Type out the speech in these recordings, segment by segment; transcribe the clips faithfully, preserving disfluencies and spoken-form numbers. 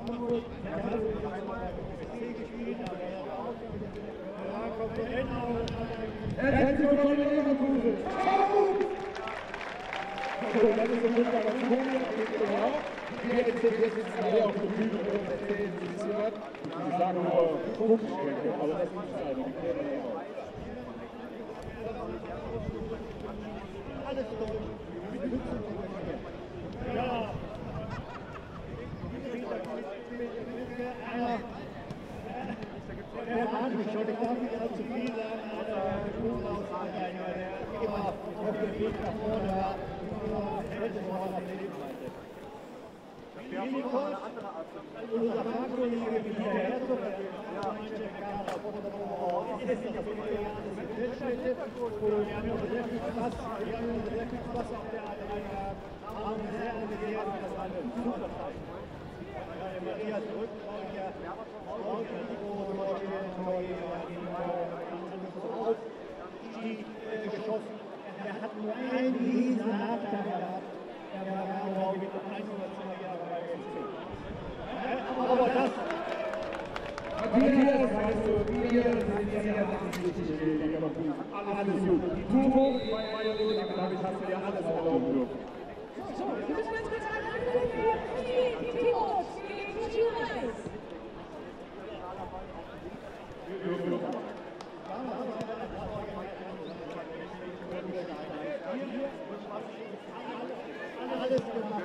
Herzlich willkommen in Leverkusen. Das ist ein wunderbarer Vogel, genau. Wir jetzt sitzen hier auf der Bühne und erzählen, wie es wird. Sie sagen nur Funkstrecke, aber das ist nicht eine, die kennen wir immer. Alles durch. Ja. Der hat mich schon, ich darf nicht allzu viel sagen, aber gut ausarbeiten, weil er immer auf dem Weg nach vorne war, hält es auch auf der Nebenseite. Jedenfalls, unser Fahrkollege Michael Herzog, der Mannschaftschaft Kader von der Oberhaupt, ist das vier Jahre des Mitschnittes und wir haben noch sehr viel Spaß, wir haben noch sehr viel Spaß auf der A drei gehabt, haben sehr engagiert und das war eine super Zeit. Matthias Rücktraut, ja, auch die große Aufstieg geschossen. Er hat nur einen riesen Nachteil gehabt. Er war glaube ich mit ein oder zwei Jahren bei F C. Aber das... Matthias, weißt du, wir sind sehr wichtig in Leverkusen. Alles gut. Die Turbo, damit hast du ja alles erlauben dürfen. So, wir müssen ganz kurz anrufen. Die Timos gegen die Juris. Alles gemacht.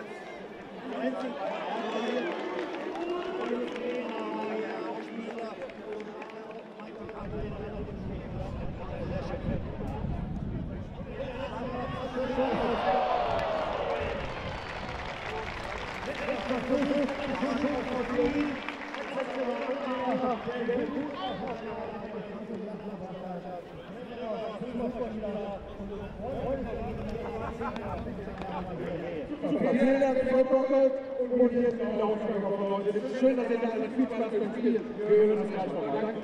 Vielen Dank, Frau Bockert, und jetzt im Laufe der Woche. Es ist schön, dass ihr da alle viel Spaß im Spiel. Wir hören uns gleich nochmal. Danke.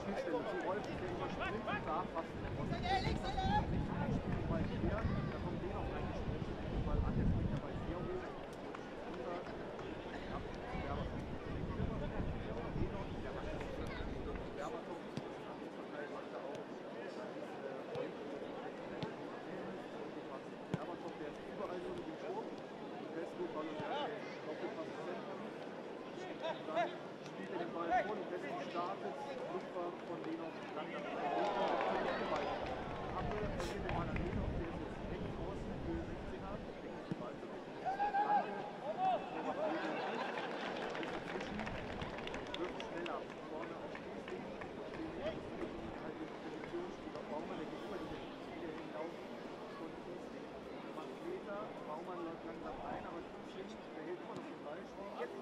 Schnittstelle zu Rolf, der überspringt, da fast in der Post. Weil hier, da kommt den auch reingeschmissen, weil an der springt ja bei sehr hoch. Unter, ja, Werber. Der macht das Werbertop, verteilt macht er auch. Werbertop, der ist überall so mit dem Sturm. Festgut, Ball und Werke, Doppelpass ins Zentrum. Dann spielt er den Ball vor, und Westen startet, Luftfahrt von Lenov, dann das Ball. Happe verliert den Ball an Lenov, der ist jetzt eng außen, Höhe sechzehner, eng ist der Ball zu weg. Lange, der macht Lenov nicht, ist dazwischen, wirft schnell ab, vorne auf Schließling, zehn Meter bis Schließling, halt die Position, spielt auf Baumann, der geht über die Linie hinaus von Schließling. Macht Meter, Baumann läuft langsam ein, aber Schließling, der hält immer noch den Ball. Jetzt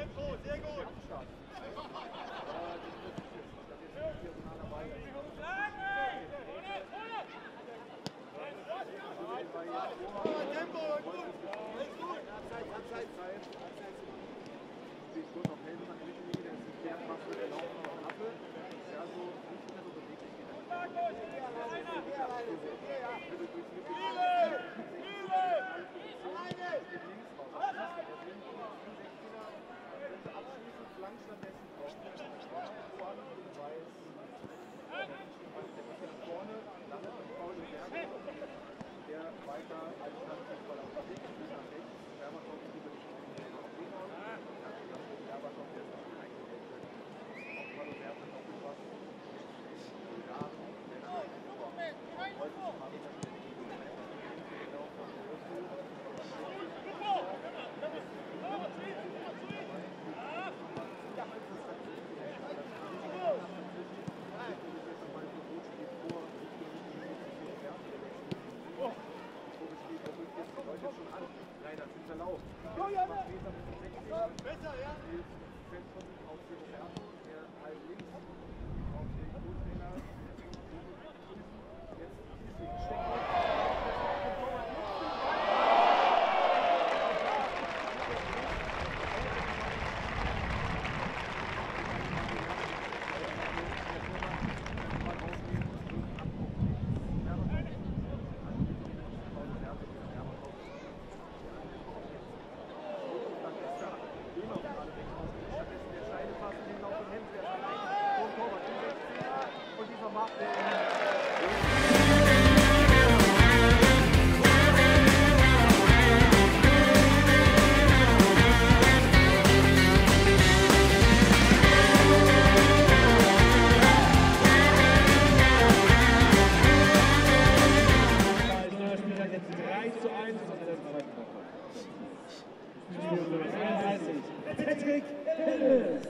Patrick Hennes.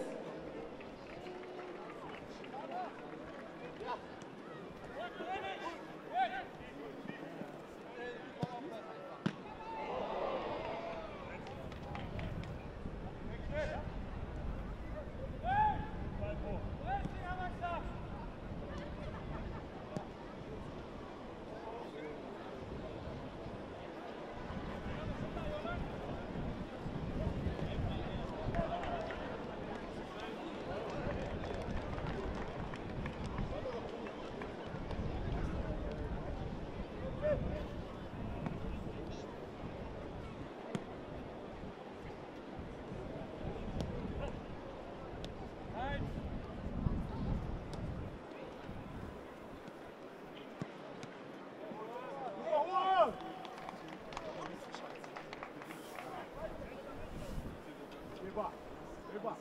Rüber, rüber.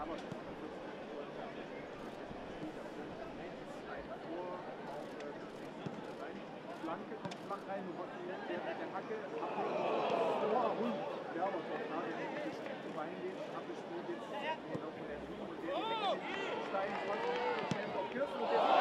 aber das ist ein Tor, auch rein. Flanke kommt flach rein, du machst der mit der Hacke, Tor, Hund, ja, aber doch da, der mit dem Stiefel reingeht, abgespielt jetzt genau von der Drüben und der direkt den Stein fast auf Kirsten und der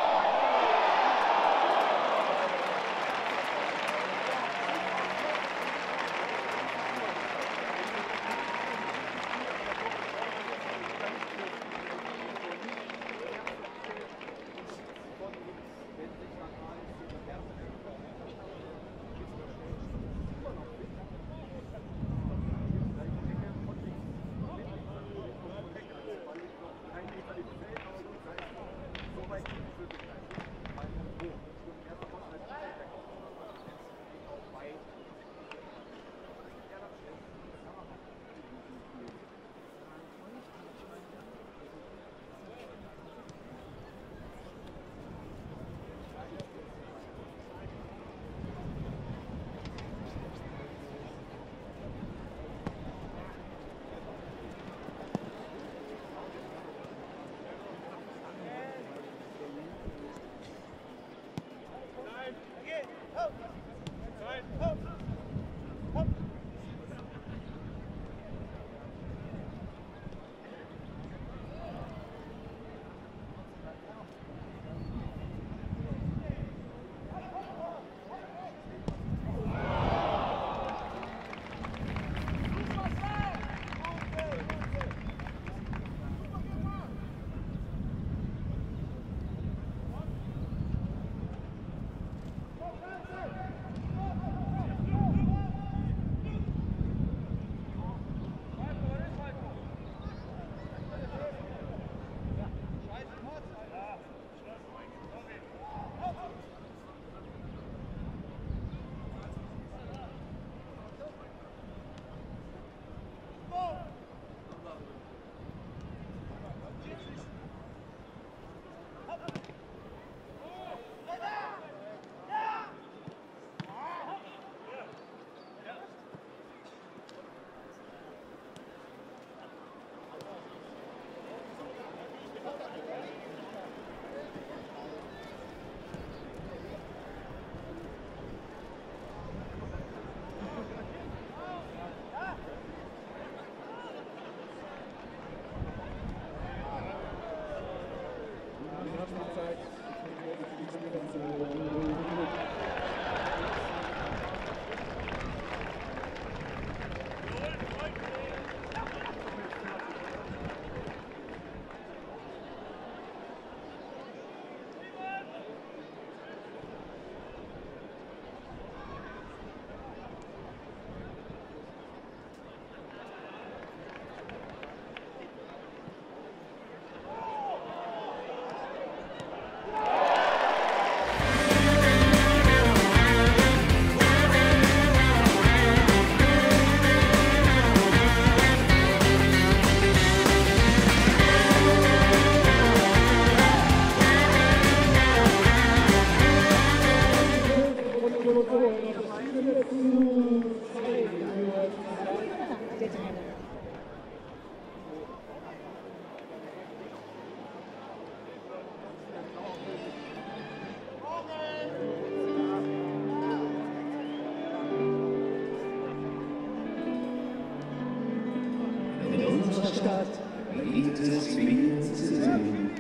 Stadt liebt es viel zu sehen.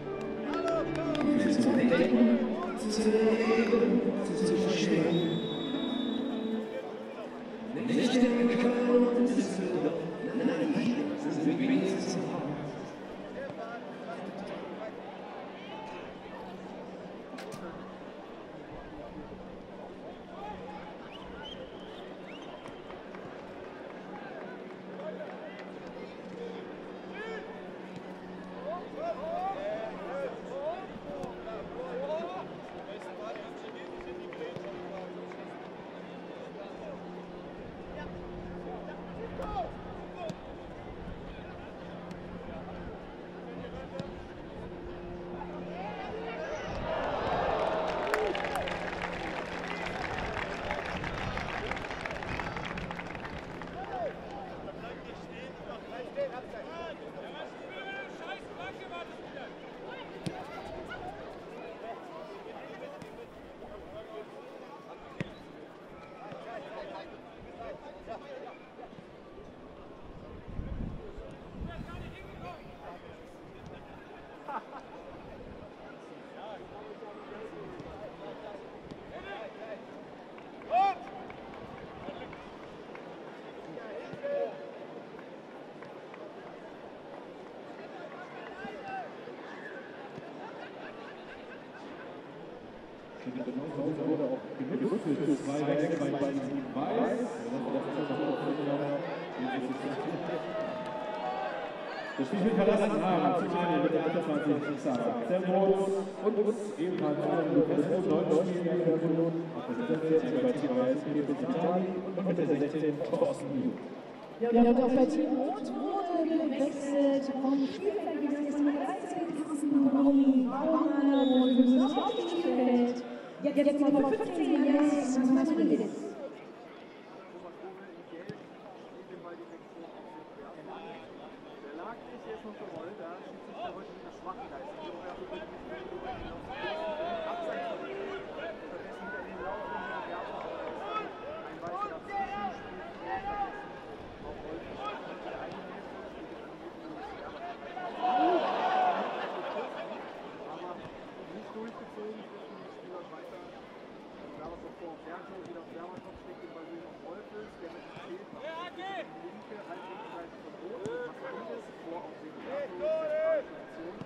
Viel zu denken, zu leben, zu verstehen. Nicht in Köln und Düsseldorf, nein, hier sind wir zu Hause. wurde auch genutzt für zwei Wechsel bei Team Weiß. Das Spiel verlassen haben Zimani mit der achtundzwanzig Sarah Zermos und uns ebenfalls Lukas neun Spielminuten auf der vierzehn bei Team Weiß Peter Zimani und mit der sechzehn Thorsten. Ja, und auch bei Team Rot wurde gewechselt vom Spielfeld gegangen ist Nummer dreizehn Carsten Braun, Baumann und wir auf dem Spielfeld. Jetzt Nummer fünfzehn Jens Martinez. Jetzt noch gerollt, da schießt sich der heute wieder schwach leisten. Die Abseits stattdessen wieder in den Lauf und der Werfer ein weißer dazwischen spielt auch heute der eine Hälfte spielt dann aber nicht durchgezogen zwischen den Spielern weiter. Da war es vor Berto, wieder auf Werberkopf steckt den Ball auf Wolfes, der mit dem Zehn macht die linke Halblinksseite verboten. Vor auf den Position.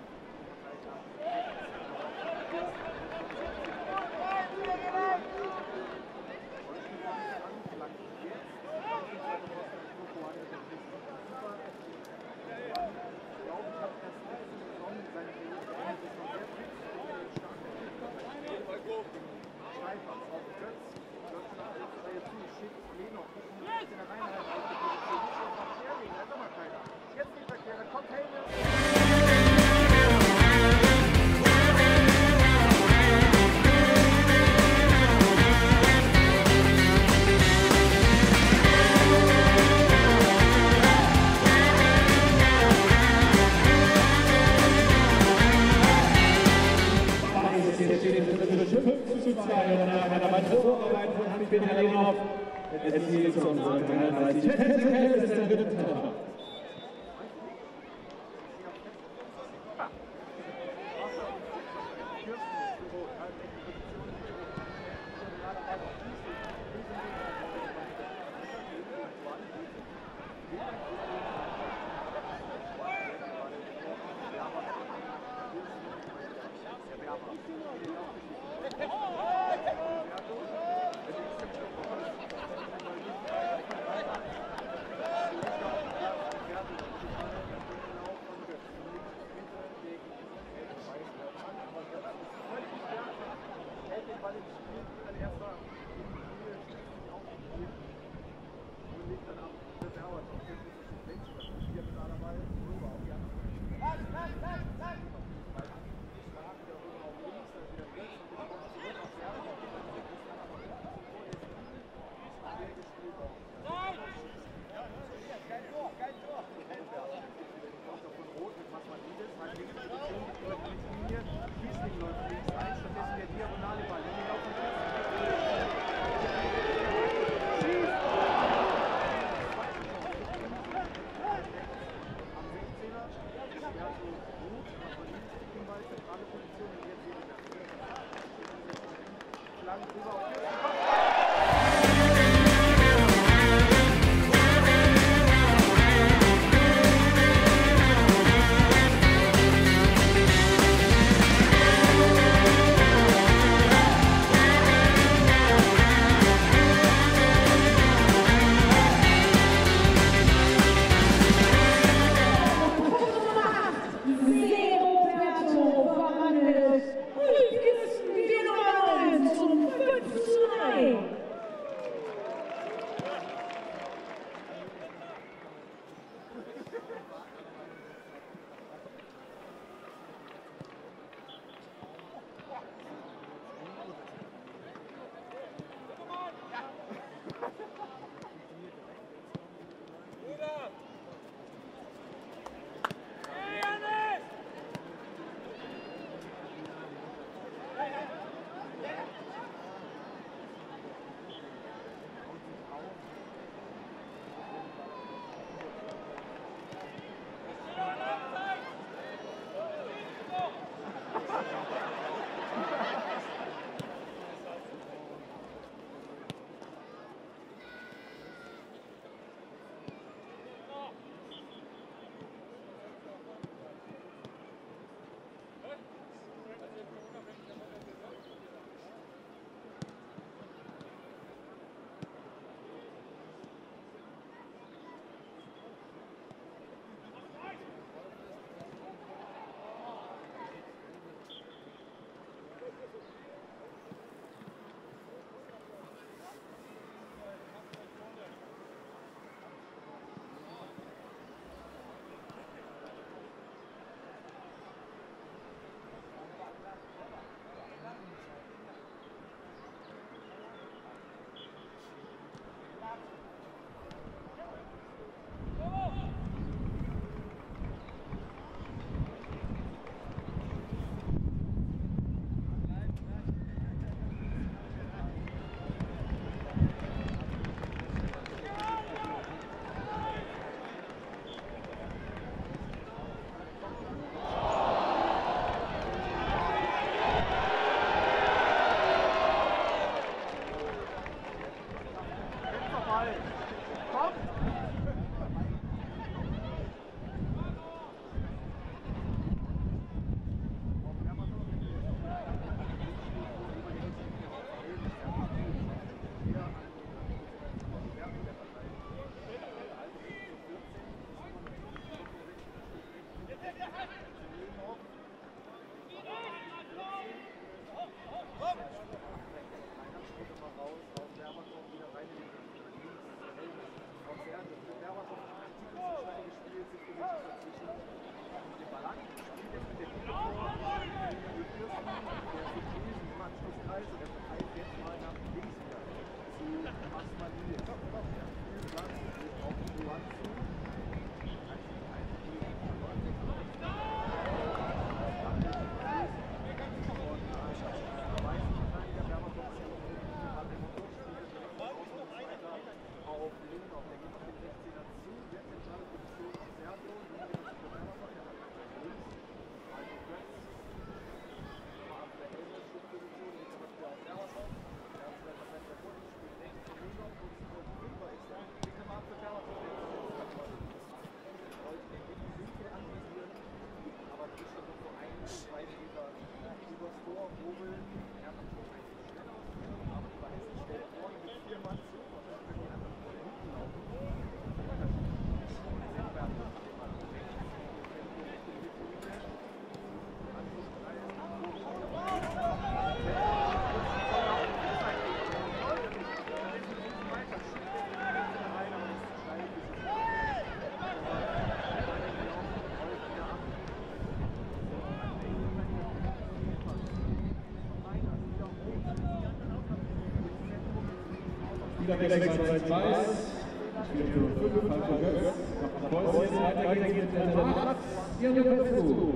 sechsundzwanzig Weiß, Spieler für fünf, Franco Götz, macht ein Päuschen, weiter geht's mit der Nummer acht, Jan Petru.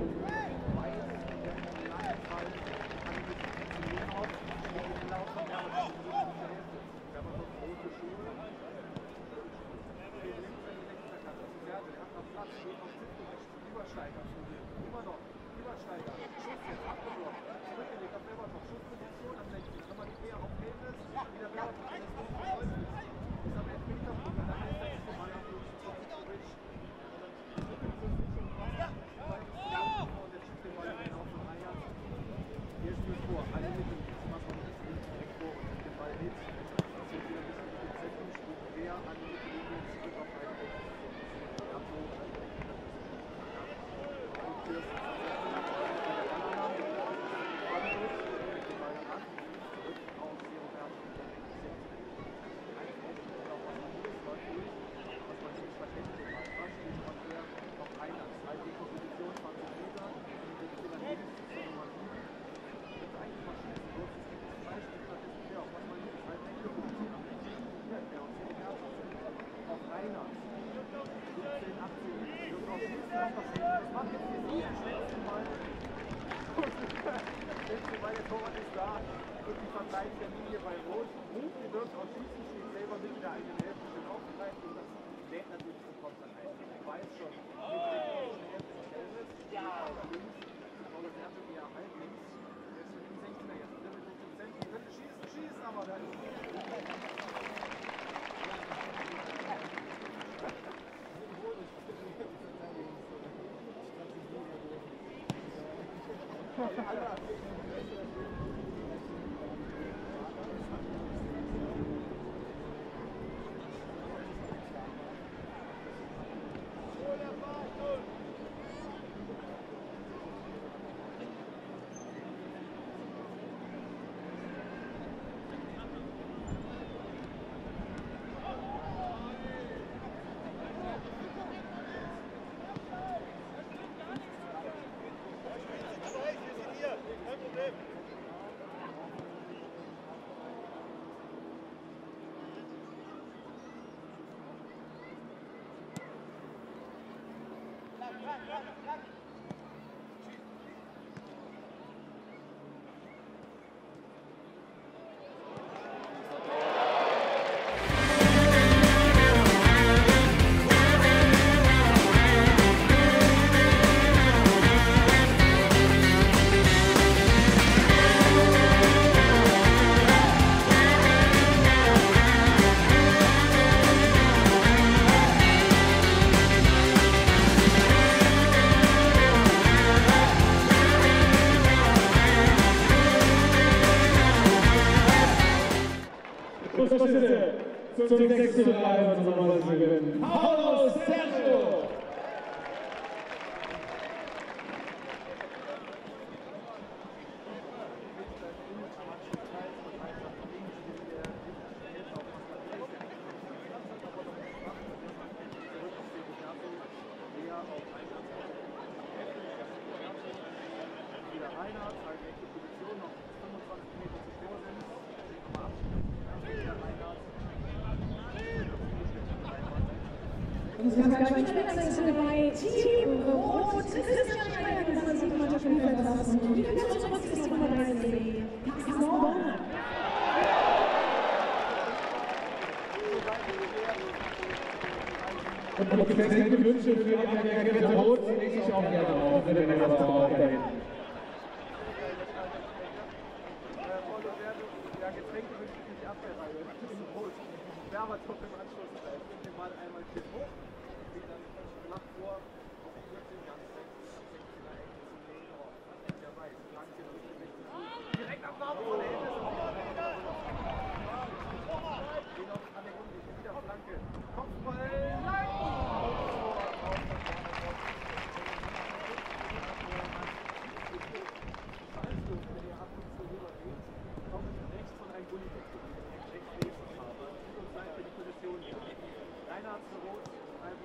Zum sechsten Mal unserer Siegerin, Paulo Sergio! Unsere Kabinenwechsel sind bei Team Rot, Christian Schreiber, das ist die Mannschaft von Verlassen. Und wieder zurück ist die Nummer dreißig, Pascal Bonner. Und die besten Wünsche für die Abwehrkette Rot lege ich auch gerne auf, wenn wir das dauert dahin. Ja, Getränke wünsche ich die Abwehrreihe. Werbertopf im Anschluss. Ich nehme den Ball einmal hier hoch. Geht dann flach vor. Auf vierzehn, ganz rechts. sechzehner Ecke zum Lehrer. Der weiß. Flanke und direkt Abnahme von der Hände. Gehen auf an der Runde. Wieder Flanke. Kopfball. Lang. Reinhardt für Rot, einmal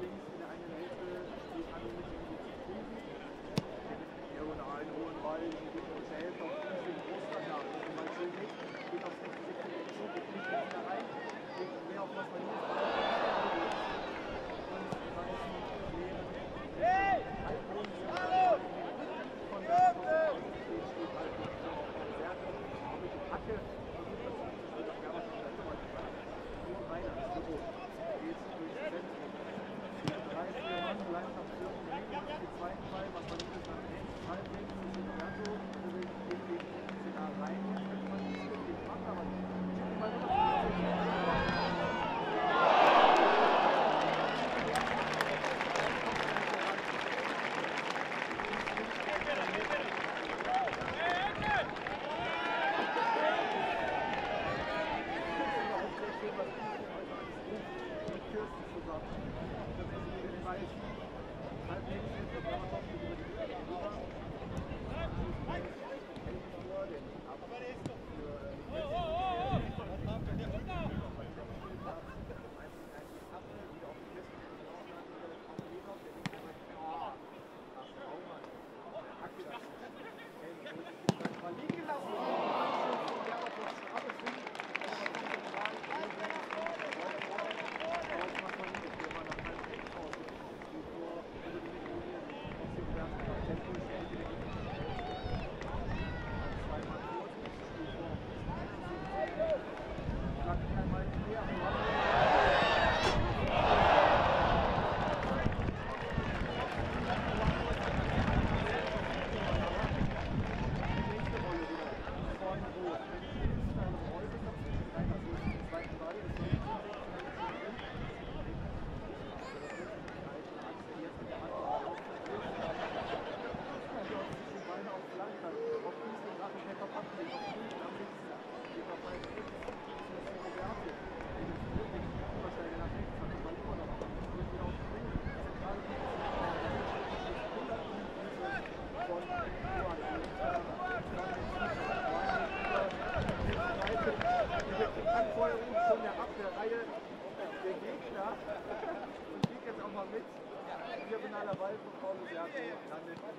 mit diagonaler Ball von Paulo Sergio landet von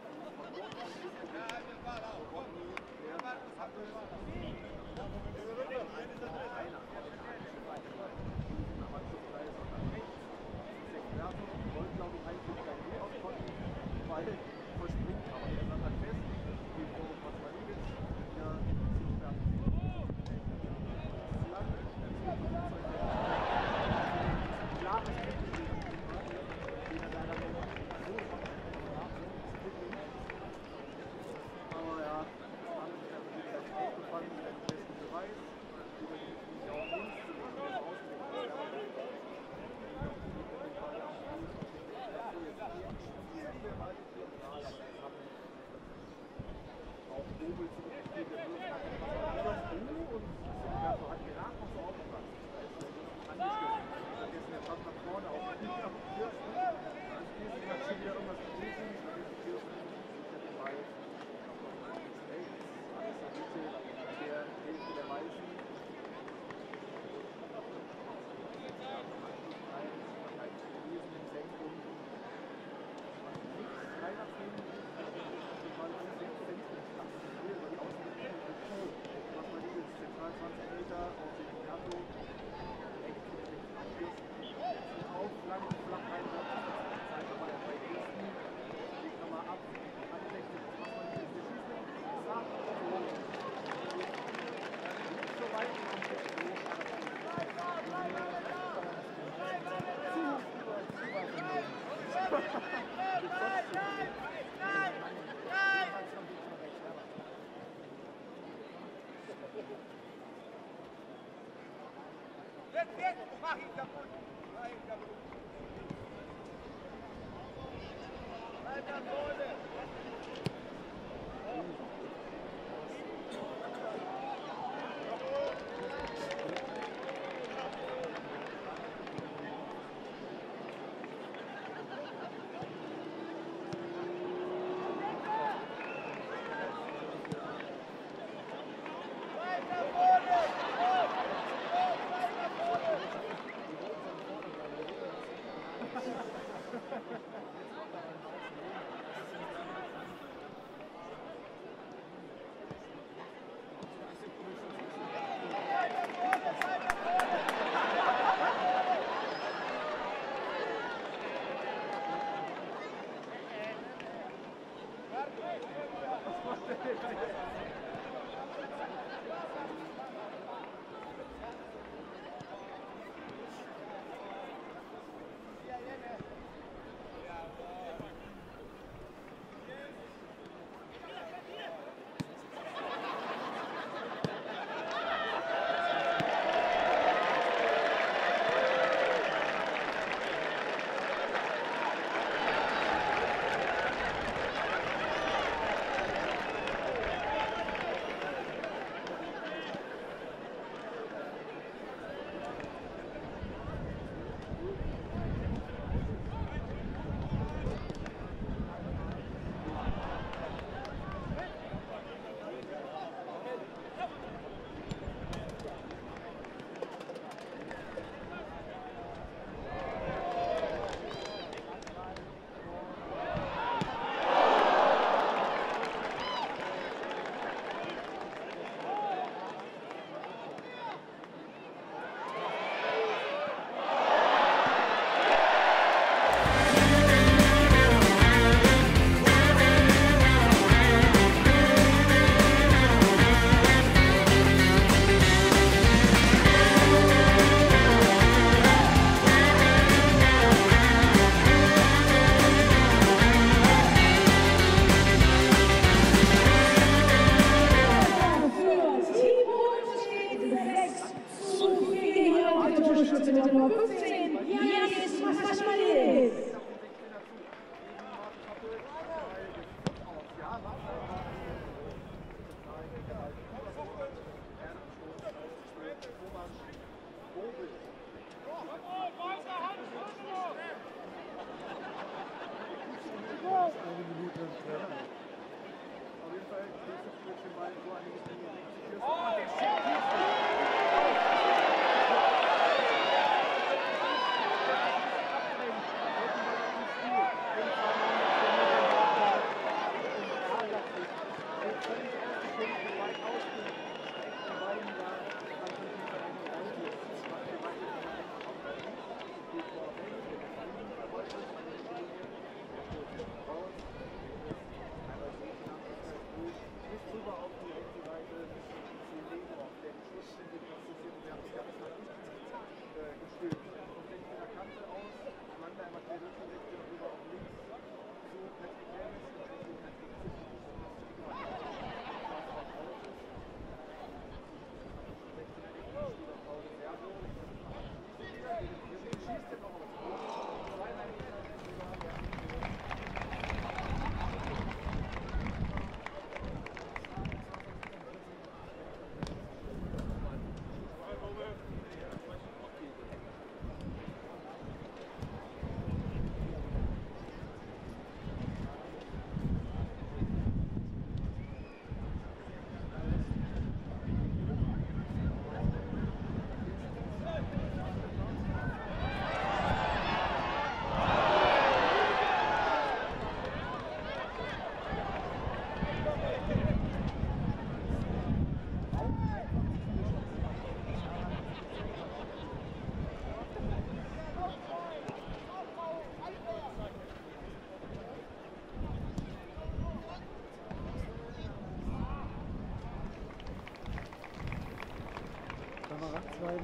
Rodney, der Zappel, einer, aber zu frei ist auch rechts. Sexperto wollte, glaube ich, eigentlich kein Weh auskommen, weil verspringt, aber der Sand hat fest, geht vor Pasmalides, der Sexperto. Lang, klares Mittel, den er leider noch so aber ja, haben sich dann wieder aufgefangen, den besten Beweis, über den ich auch links zu den auch Dobel zurückgespielt, der Wurf hat und Sexperto hat gedacht, noch so aufgepasst. Angestimmt. Vergessen, der Pass nach vorne auf den Kirsten. Das Kirsten hat schon wieder irgendwas gelesen. Dann ist die Kirsten sichert den Ball. Rechts, alles in der Mitte der Hälfte der Weißen. zwanzig Meter auf den Piano, rechts mit dem Kirsten auf, lang, flach rein, Zeit aber der bei Kirsten, legt nochmal ab, anfechtet, was man nicht jetzt schießt, sagt, so, nicht so weit, und jetzt so, Jetzt, jetzt, mach ihn kaputt! Mach ihn kaputt! Bleib da vorne!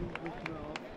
nicht mehr auf.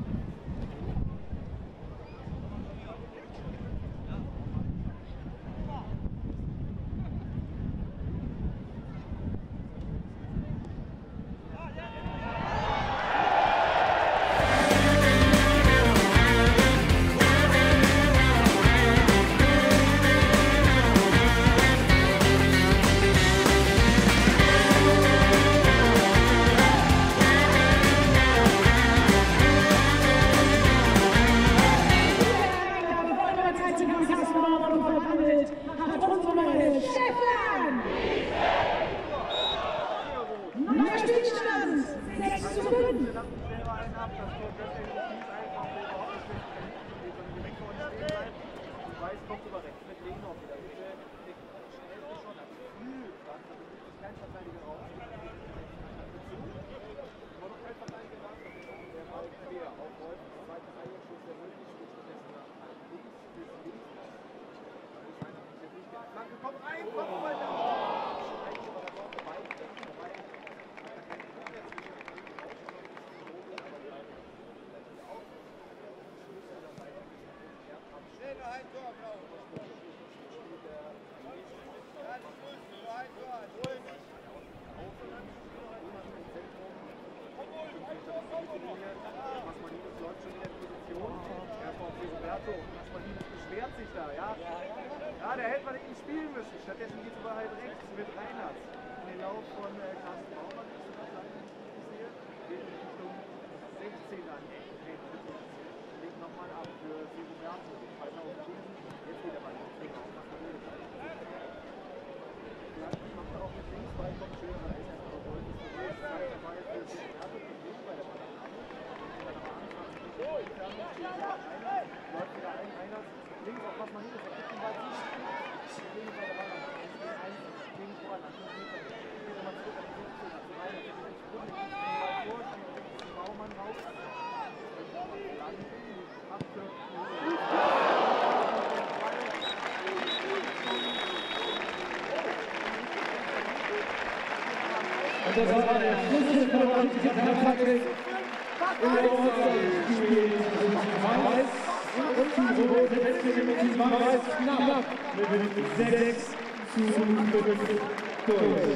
Ja, der hätte man ihn spielen müssen. Stattdessen geht es aber halt rechts mit Reinhardt. In den Lauf von äh, Carsten Baumann ist das halt hier. Geht in Richtung sechzehn an. Legt nochmal ab für Segoberto. Weiter auf den Jetzt geht er mal auf den Raum. Vielleicht macht er auch mit links, weil kommt schön, weil er ist einfach auf Wolf. Das heißt, er war jetzt für Segoberto mit links bei der Ballannahme. Und dann am Anfang nicht so intern läuft wieder ein Reinhardt. Links auf was man nicht ist, er gibt den Ball nicht. Links bei der Ball an. Gegen voran, an fünf Metern. Geht er mal zurück an die sechzehn, an die Reihe. Geht den Sprung, legt den Ball vor, spielt den Baumann raus. Dann macht er. Und das war der Schluss der Taktik in der Offensive. Weiß und die Rote Westliche mit diesem Weiß knapp mit sechs zu fünf durch.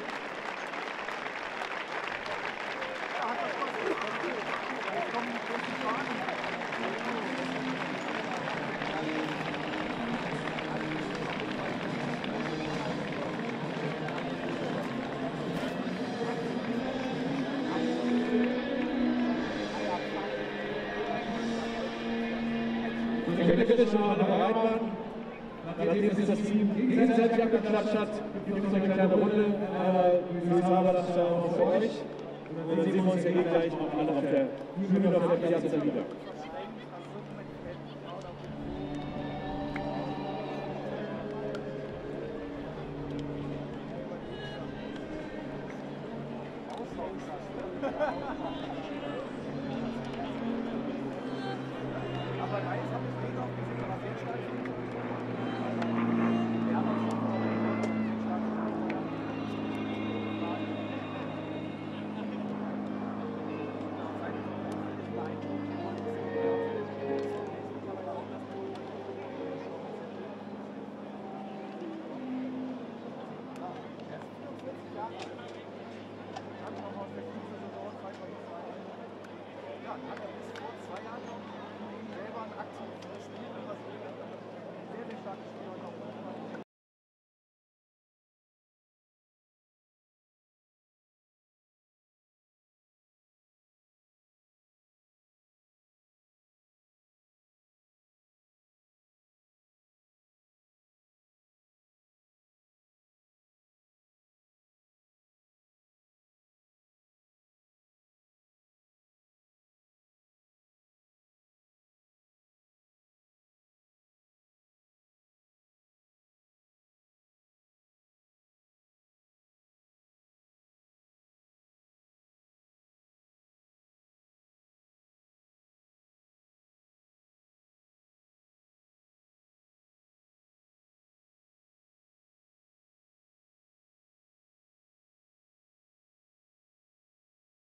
Ich bitte schon an der Reitbahn, nachdem sich das Team gegenseitig abgeklatscht hat, gibt es eine kleine Runde, aber wir haben das da auch für euch. Und dann sehen wir uns ja gleich noch alle auf der Bühne oder auf der Piazza wieder. Aber eins habe ich nicht auch gesehen, was sehr stark ist. Ja.